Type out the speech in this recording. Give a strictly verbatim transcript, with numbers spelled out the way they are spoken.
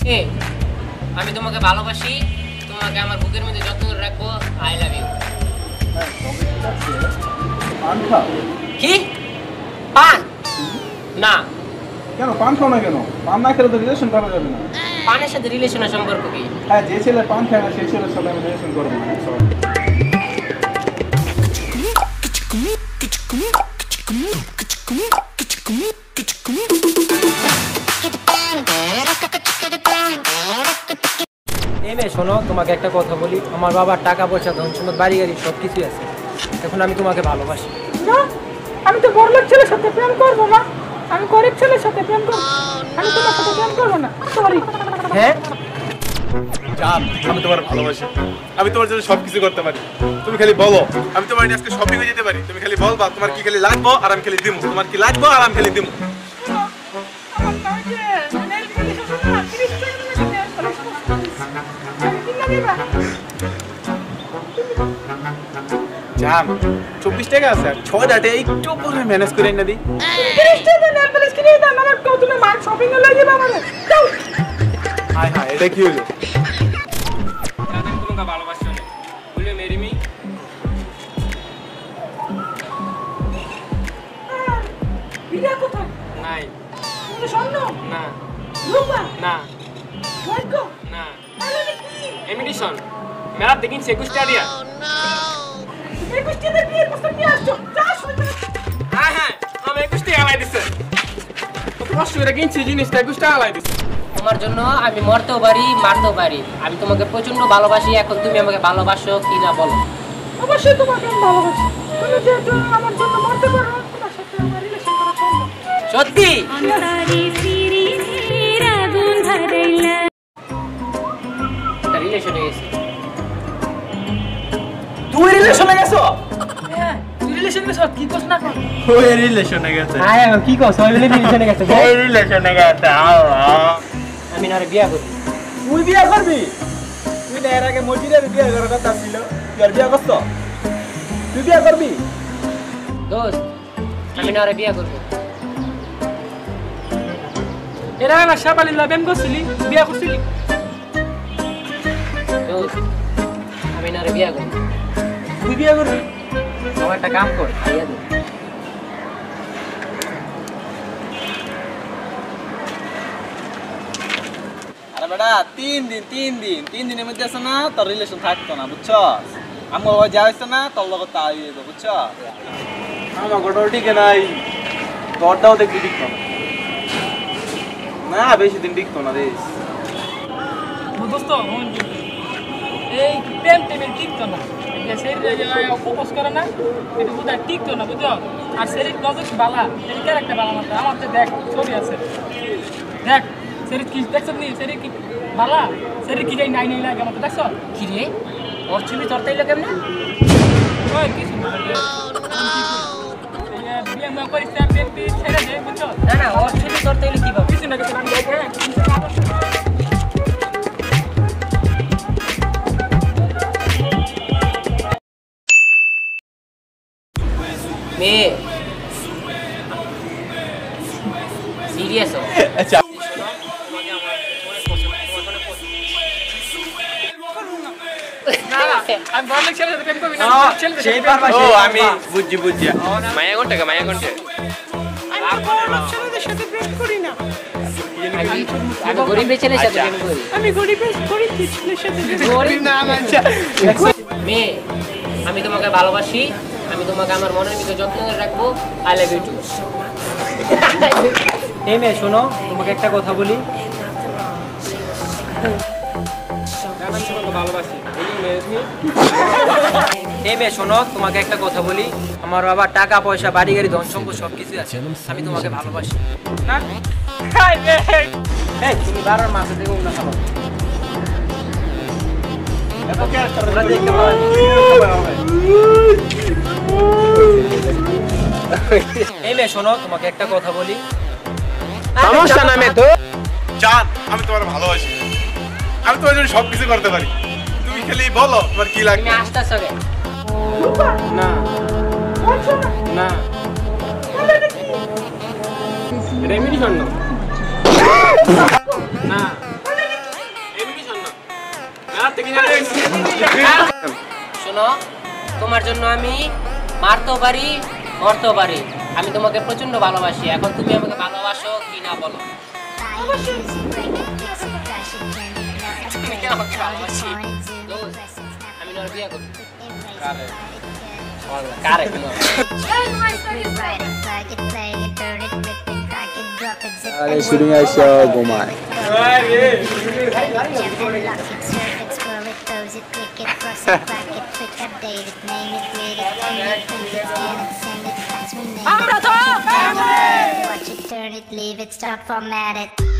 এ আমি তোমাকে ভালোবাসি, তোমাকে আমার বুকের মধ্যে যত্ন করে রাখবো। I love you. পান খাও? কি পান? না। কেন পান খাও না কেন? পান না খেলে তো রিলেশন করা যাবে না। পানের সাথে রিলেশনের সম্পর্ক কি? হ্যাঁ, যে ছেলে পান খায় না সেই ছেলের সাথে আমি রিলেশন করবো না। শোনো, তোমাকে একটা কথা বলি। আমার বাবার টাকা পয়সা, ধন সম্পদ, বাড়ি গাড়ি সব কিছুই আছে। এখন আমি তোমাকে ভালোবাসি না। আমি তো বড়লোক ছেলের সাথে প্রেম করবো না, আমি গরিব ছেলের সাথে প্রেম করবো। আমি তোমার সাথে প্রেম করবো না, সরি। হ্যাঁ জান, আমি তোমার ভালোবাসি। আমি তোমার জন্য সবকিছু করতে পারি। তুমি খালি বলো, আমি তোমার আজকে শপিং এ যেতে পারি। তুমি খালি বলবা তোমার কি খালি লাগবে আর আমি খালি দিমু। তোমার কি লাগবে আর আমি খালি দিমু। জান, চব্বিশ টাকা আছে, ছয় টাকা একটু পরে ম্যানেজ করে এনে দিই। হাই হাই, এটা কি হলো? তোমাকে ভালোবাসি অনেক। Will you marry me? বিড়া কোথায়? নাই। স্বর্ণ? না। রূপা? না। ভাগ্য? না। তাহলে কি? এমিটেশন। মেলা দেখিন একুশ টাকা। একুশ টাকা দিয়ে প্রস্তাব নিয়ে আসছো? চাস হ্যাঁ হ্যাঁ, আমি একুশ টাকা লাই দিছে। তো কষ্ট করে কিনছি জিনিসটা একুশ টাকা লাই দিছে। তোমার জন্য আমি মরতেও পারি, মারতেও পারি। আমি তোমাকে প্রচন্ড ভালোবাসি। এখন তুমি আমাকে ভালোবাসো কি না বলো? অবশ্যই তোমাকে আমি ভালোবাসি। তুমি যেহেতু আমার জন্য মরতে পারো, তোমার সাথে আমার রিলেশন করা সম্ভব। সত্যি? রিলেশন হয়ে গেছে। তুই রিলেশনে গেছো? হ্যাঁ, তুই রিলেশন গেছ কি কস না কর? ওই রিলেশনে গেছে। হ্যাঁ, কি কও? সবাই মিলে রিলেশনে গেছে। ওই রিলেশনে গেছে। আল্লাহ, আমি না বিয়ে করবি। তুই বিয়ে করবি? তুই না এর আগে মসজিদে বিয়ে করার কথা ছিল, তুই আর বিয়ে করছ? তুই বিয়ে করবি? দোস্ত, আমি না বিয়ে করবো। এরা না শাবালি লাভেম করছিলি, বিয়া করছিলি? দোস্ত, আমি না বিয়ে করবো। তুই বিয়ে করবি? আমার একটা কাম কর, খাইয়া দে। আরে বেটা, তিন দিন তিন দিন তিন দিনের মধ্যে আছে না তোর রিলেশন থাকতো না, বুঝছস? আমার বাবা যা হয়েছে না তোর লগত তা হয়ে যাবে, বুঝছ? আমার গোটাও ঠিক নাই, দরটাও দেখবি ঠিক না। না বেশি দিন টিকতো না রে। দোস্ত, এই প্রেম টেমের টিকতো না। শরীরে অপোজ করে না, এটা বোধহয় টিকতো না, বুঝছো? আর শরীর নজর বালা, শরীর ক্যারেক্টার বালা মাত্র। আমার তো দেখ ছবি আছে, দেখ শরীর কি দেখছ নি? শরীর কি বালা? শরীর কি যাই নাই নাই লাগে আমার, দেখছ? কি রে, ওর ছবি তোর তাইলো কেমনে? ওই কিছু না, বিয়ে মা করিস না, প্রেম পি ছেড়ে দে, বুঝছো? না না, ওর ছবি তোর তাইলো কিভাবে? কিছু না কিছু না, আমি দেখে মেয়ে সিরিয়াস হও। আচ্ছা, আমি বড়লোক ছেলের সাথে প্রেম করবি না, ছেলের সাথে প্রেম ও আমি বুঝছি বুঝছি। মায়া কোন টাকা? মায়া কোন টাকা? আমি বড়লোক ছেলেদের সাথে প্রেম করি না। আমি আমি গরিবের ছেলের সাথে প্রেম করি। আমি গরিবের গরিব ছেলের সাথে প্রেম গরিব না আচ্ছা। মেয়ে, আমি তোমাকে ভালোবাসি। আমি তোমাকে আমার মনের ভিতরে যত্ন করে রাখবো। I love you too. এই মেয়ে শোনো, তোমাকে একটা কথা বলি। এই মেয়ে শোনো, তোমাকে একটা কথা বলি। আমার বাবা টাকা পয়সা, বাড়ি গাড়ি, ধন সম্পদ সবকিছু আছে। আমি তোমাকে ভালোবাসি। এই তুমি বারোর মাসে থেকে উল্টা খাবো। ওরা দেখতে পাবে। এই মেয়ে শোনো, তোমাকে একটা কথা বলি। সমস্যা না মে তো জান, আমি তোমার ভালোবাসি। আমি তোমার জন্য সবকিছু করতে পারি। তুমি খালি বলো তোমার কি লাগবে। তুমি আসতেছ কে? না না, এটা এমনি শোনো না। শোনো, তোমার জন্য আমি মারতেও পারি মরতেও পারি। আমি তোমাকে প্রচন্ড ভালোবাসি। এখন তুমি আমাকে ভালোবাসো কি না বলো? তুমি কেন আমাকে ভালোবাসি? আমি নর বিয়ে করি। কারে তুমি? আরে শুটিং আইসা ঘুমায়। Watch it, turn it, leave it, start format it.